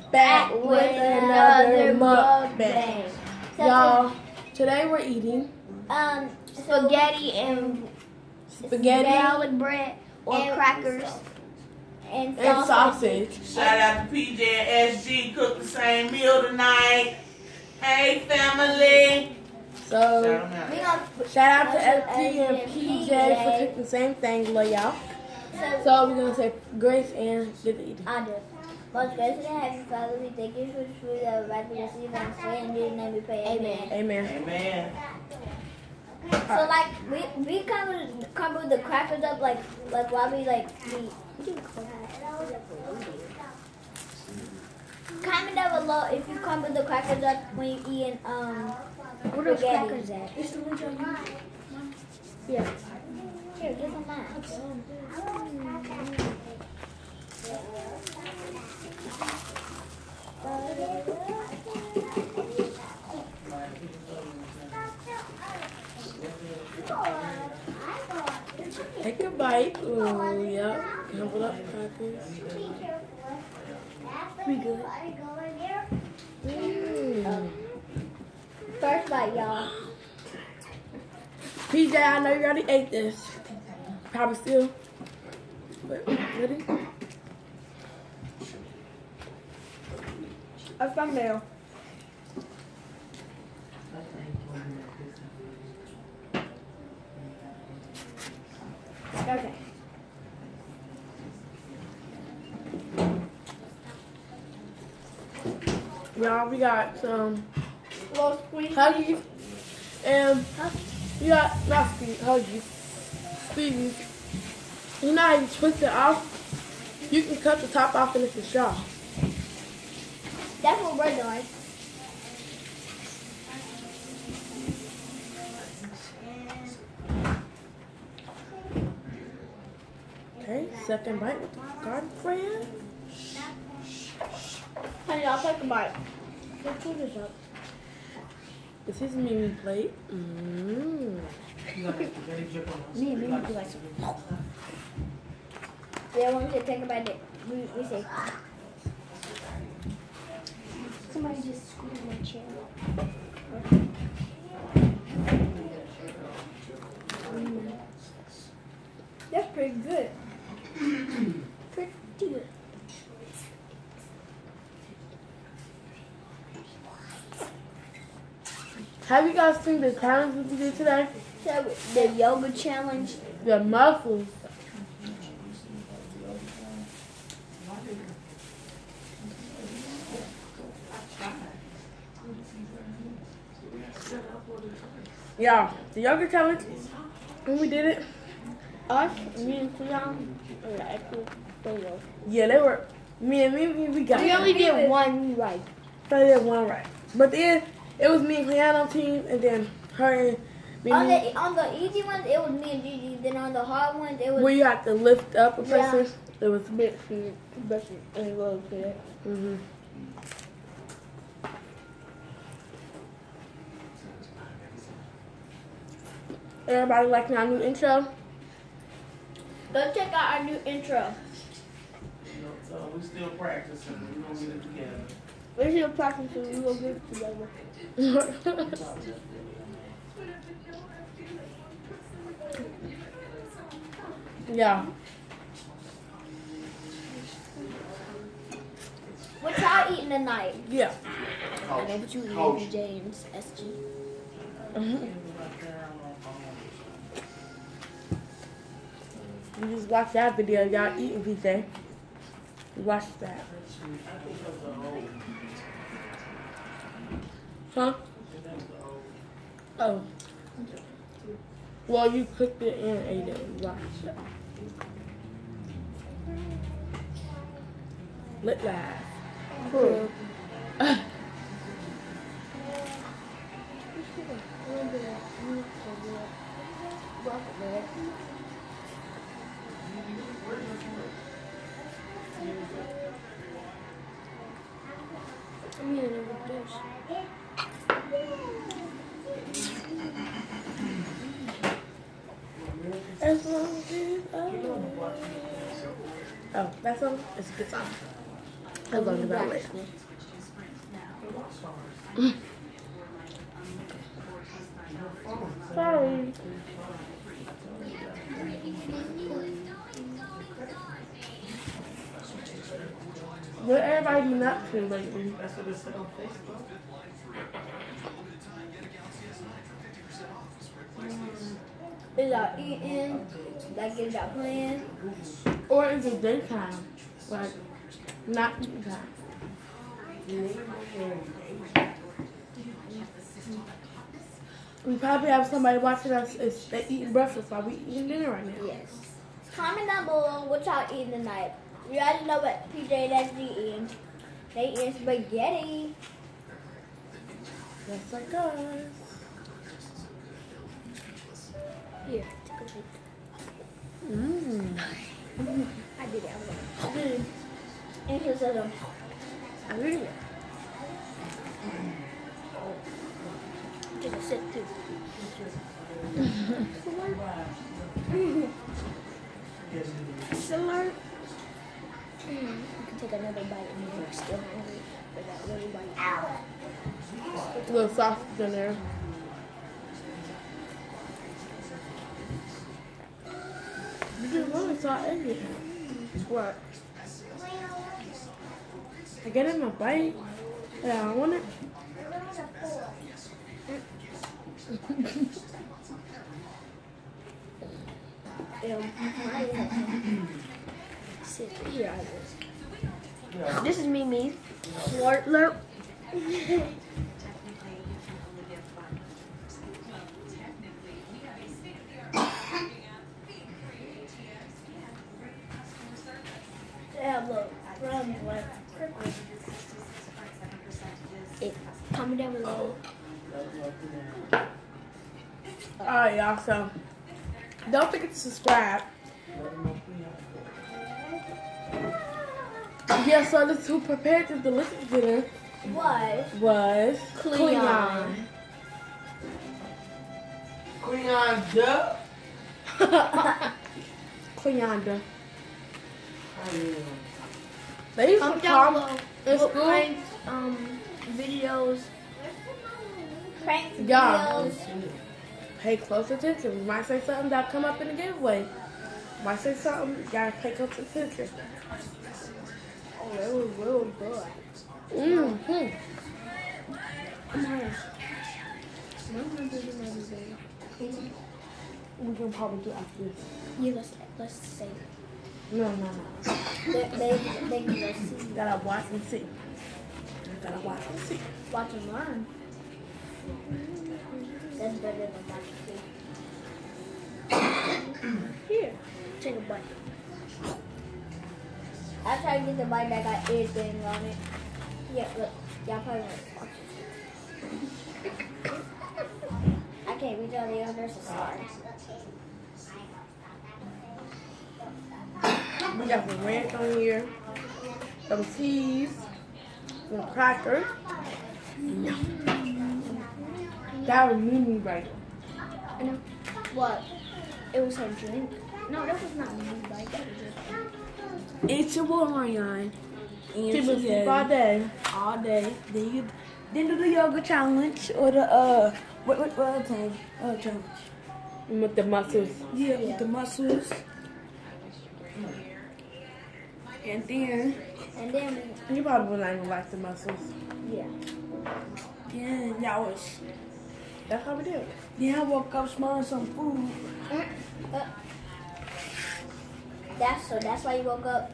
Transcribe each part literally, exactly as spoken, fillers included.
back with another mukbang. Y'all, today we're eating um spaghetti and spaghetti, garlic bread or and crackers and sausage. and sausage. Shout out to P J and S G, cooked the same meal tonight. Hey family. So Shout 'em out. We gonna shout out to F G and P J for cooking the same thing, love y'all. so So we're gonna say grace and good eating. I do. Most gracious and happy Father, we thank you for the food that we're about to receive and swear in your name we pray. Amen. Amen. Amen. So like we we kind of crumble the crackers up like like while we like we comment down below if you crumble the crackers up when you eating um Where those spaghetti. crackers at? It's the ones on Yeah. Here, give them mine. Take a bite. Ooh, yep. Crumble up crackers. We good. Mm. First bite, y'all. P J, I know you already ate this. Probably still. But ready? a thumbnail. Okay. Y'all, we got some Little squeeze. Huggies and we got not squeeze, Huggies, squeezies. You know how you twist it off? You can cut the top off and it's a straw. That's what we're doing. Okay, second bite with the garden bread. Honey, I'll take a bite. Let's do this up. This is Mimi plate. Mmm. Me and Mimi do like some. Yeah, when we say take a bite, we, we say. Somebody just squeezed my chair. Mm. That's pretty good. Pretty good. Have you guys seen the challenge we did today? So the yoga challenge. The muscles. Yeah, the yoga challenge. When we did it, us, me and Cleon, were actually solo. Yeah, they were. Me and me, we got. We it. only did one right. So they did one right, but then it was me and Cleon on team, and then her and me. On me. the on the easy ones, it was me and Gigi. Then on the hard ones, it was. Where you have to lift up a Yeah. person. It was a bit, bit, and it was good. Mhm. Everybody liking our new intro? Go check out our new intro. So we still practicing. We're gonna get it together. We're still practicing. We will get it together. Yeah. What y'all eating tonight? Yeah. I know what you Coach. eat, James, S G. You just watch that video, y'all eating P J. You watch that. Huh? Oh. Well, you cooked it and ate it. Watch that. Lit laugh. Cool. I'm eating it with this. As long as it's oh. Oh, that song? It's a good song. I learned about it. Sorry. What everybody been up to lately? That's what it said on Facebook. Is y'all eating? Like, is y'all playing? Or is it daytime? Like, not eating time. We probably have somebody watching us. Is they eating breakfast while we eating dinner right now? Yes. Comment down below what y'all eating tonight. You already know what P J and S G eating. They eating spaghetti. Yes, I guess. Here, take a bite. Mmm. I did it. I'm going. And here's them. I really it. Take a sip too. Similar. You can take another bite and you're still hungry for that little bite. A little sausage in there. You just really saw everything. What? I get in my bite. Yeah, I want it. Sit here. This is Mimi. Slurp, slurp. Yeah, look. Run, run. It, comment down below. Alright, y'all. So, don't forget to subscribe. Yeah, so this who prepared this delicious dinner Was. was Cleon. Cleon Duh. Cleonda. They used to Comment call down me below in what school. pranks, um, videos. Prank Yeah. videos. Pay close attention. We might say something that'll come up in the giveaway. Might say something, you gotta pay close attention. Oh, it was really good. Mm-hmm. Come on. One hundred another day. We can probably do after this. Yeah, let's let's say it. No, no, no. They, they, they can go see. Gotta watch and see. Gotta watch and see. Watch and learn. That's better than watch and see. Here, take a bite. I tried to get the bite that got everything on it. Yeah, look. Y'all probably won't watch it. I can't reach all the others, so sorry. We got some ranch on here, some cheese, some crackers. That was Mimi right. I know. What? It was her drink. No, that was not me, bite. That was it. It's your boy Ryan. And She was today, all day. all day. Then you then do the yoga challenge or the uh what what what other thing? Uh challenge. With the muscles. Yeah, with the muscles. And then And then, You probably would not even like the muscles. yeah. yeah, y'all was That's how we do it. then I woke up smelling some food. Uh, that's so. That's why you woke up.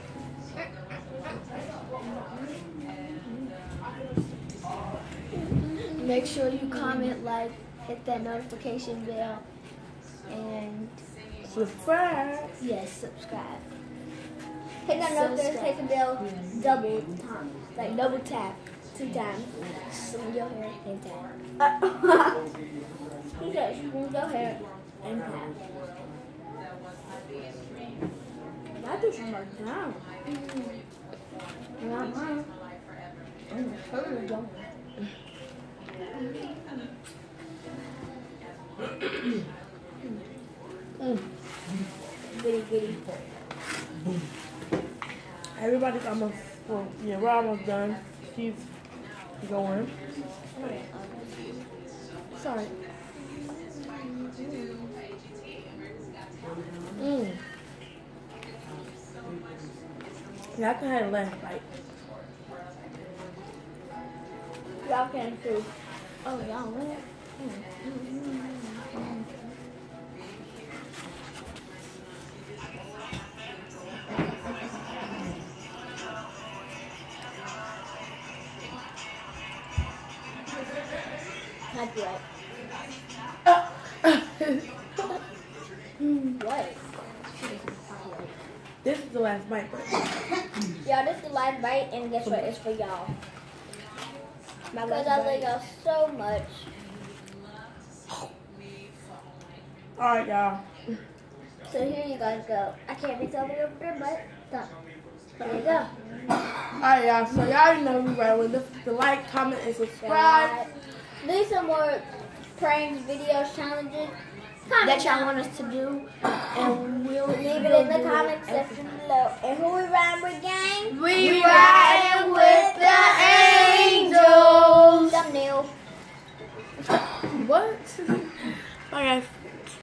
Make sure you comment, like, hit that notification bell, and Subscribe. yes, subscribe. Hit that Subscribe. notification bell double time, like double tap two times. Smooth your hair and tap. He said, "Smooth your hair and tap." I do some like down. Not mine. Mm, hers don't. Mm. Goody goody. Everybody's almost Well, yeah, we're almost done. She's going. Sorry. Mm. Yeah, I can have the last bite. Y'all can too. Oh, y'all went. Copyright. What? This is the last bite, but Y'all, this is the last bite, and guess what? It's for y'all. My Because last I love bite. y'all so much. alright, y'all. So here you guys go. I can't be telling you over but stop. There you go. Alright, y'all. So y'all already know me right with the, the like, comment, and subscribe. Do some more pranks, videos, challenges. Comment That y'all down. want us to do, and we'll Leave it in the comment section below. And who we riding with, gang? We riding with the angels. Thumbnail. What? Alright, guys.